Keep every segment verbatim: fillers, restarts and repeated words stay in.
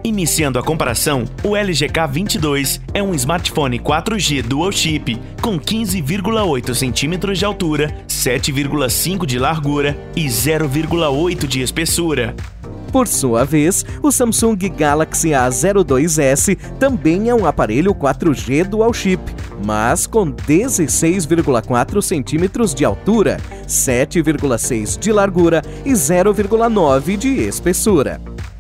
Iniciando a comparação, o L G K vinte e dois é um smartphone quatro G Dual Chip com quinze vírgula oito centímetros de altura, sete vírgula cinco de largura e zero vírgula oito de espessura. Por sua vez, o Samsung Galaxy A zero dois S também é um aparelho quatro G Dual Chip, mas com dezesseis vírgula quatro centímetros de altura, sete vírgula seis de largura e zero vírgula nove de espessura.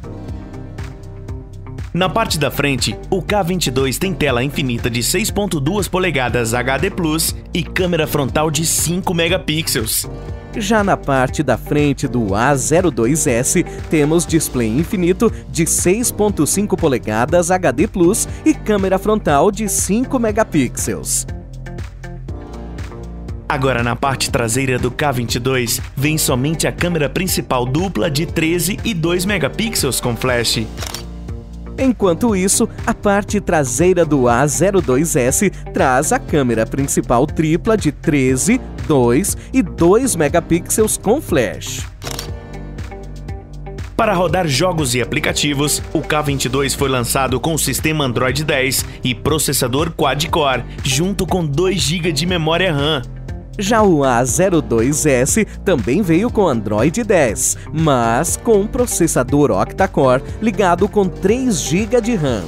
Na parte da frente, o K vinte e dois tem tela infinita de seis vírgula dois polegadas H D plus e câmera frontal de cinco megapixels. Já na parte da frente do A zero dois S, temos display infinito de seis vírgula cinco polegadas H D plus e câmera frontal de cinco megapixels. Agora na parte traseira do K vinte e dois, vem somente a câmera principal dupla de treze e dois megapixels com flash. Enquanto isso, a parte traseira do A zero dois S traz a câmera principal tripla de treze, dois e dois megapixels com flash. Para rodar jogos e aplicativos, o K vinte e dois foi lançado com o sistema Android dez e processador quad-core, junto com dois gigas de memória RAM. Já o A zero dois S também veio com Android dez, mas com um processador octa-core ligado com três gigas de RAM.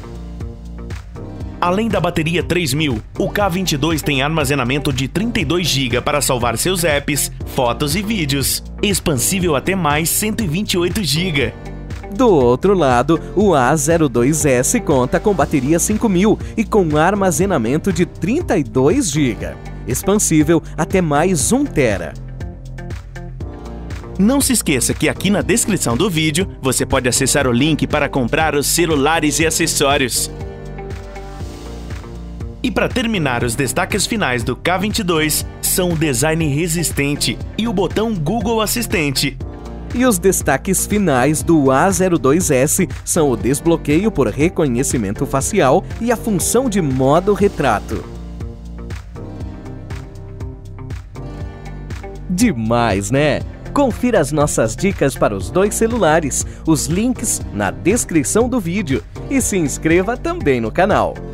Além da bateria três mil, o K vinte e dois tem armazenamento de trinta e dois gigas para salvar seus apps, fotos e vídeos, expansível até mais cento e vinte e oito gigas. Do outro lado, o A zero dois S conta com bateria cinco mil e com armazenamento de trinta e dois gigas. Expansível até mais um tera. Não se esqueça que aqui na descrição do vídeo você pode acessar o link para comprar os celulares e acessórios. E para terminar, os destaques finais do K vinte e dois são o design resistente e o botão Google Assistente. E os destaques finais do A zero dois S são o desbloqueio por reconhecimento facial e a função de modo retrato. Demais, né? Confira as nossas dicas para os dois celulares, os links na descrição do vídeo e se inscreva também no canal.